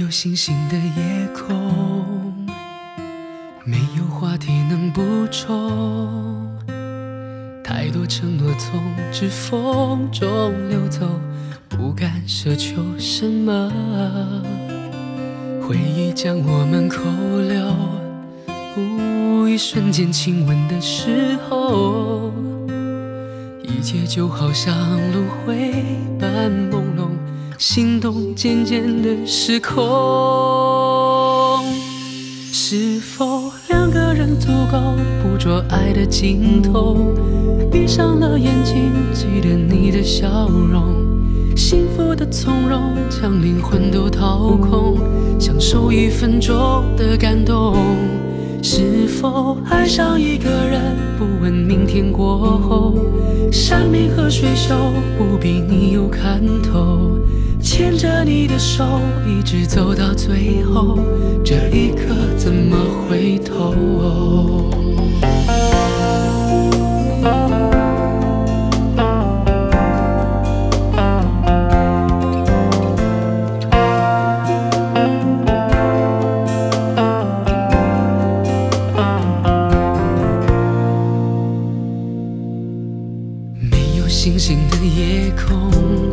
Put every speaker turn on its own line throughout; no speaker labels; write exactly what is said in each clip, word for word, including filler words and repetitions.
有星星的夜空，没有话题能补充，太多承诺从指缝中流走，不敢奢求什么。回忆将我们扣留，无一瞬间亲吻的时候，一切就好像轮回般朦胧，心动渐渐的失控。是否两个人足够捕捉爱的尽头？闭上了眼睛，记得你的笑容，幸福的从容，将灵魂都掏空，享受一分钟的感动。是否爱上一个人，不问明天过后，山明和水秀，不比你有看头，牵着你的手，一直走到最后，这一刻怎么回头？星星的夜空，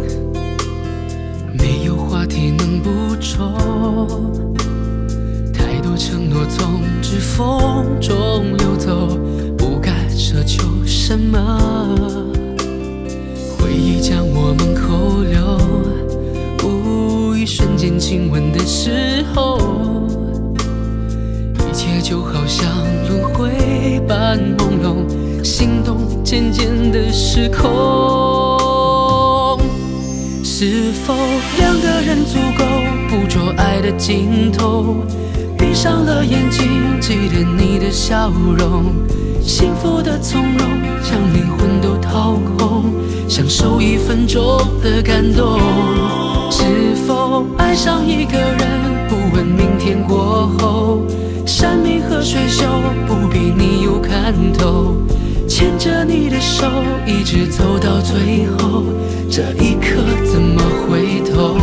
没有话题能补充，太多承诺从指缝中流走，不敢奢求什么。回忆将我们扣留，无一瞬间亲吻的时候，一切就好像轮回般朦胧，心动渐渐的失控。是否两个人足够捕捉爱的尽头？闭上了眼睛，记得你的笑容，幸福的从容，将灵魂都掏空，享受一分钟的感动。是否爱上一个人，不问明天过后，山明和水秀，不比你有看头，牵着你的手，一直走到最后，这一刻怎么回头？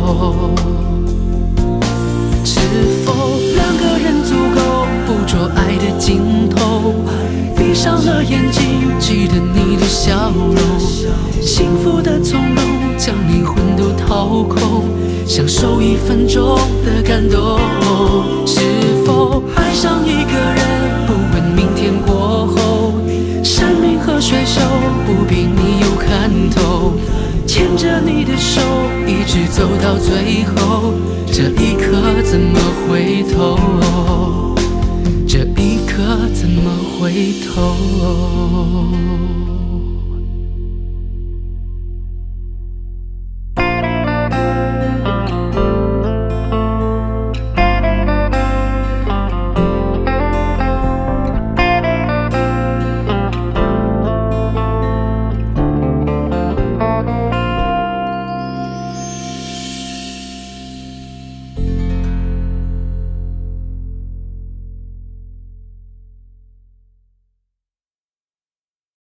是否两个人足够捕捉爱的尽头？闭上了眼睛，记得你的笑容，幸福的从容，将灵魂都掏空，享受一分钟的感动。是否爱上一个人，不问明天过后，山明和水秀，不比你有看头，牵着你的手，一直走到最后，这一刻怎么回头？这一刻怎么回头？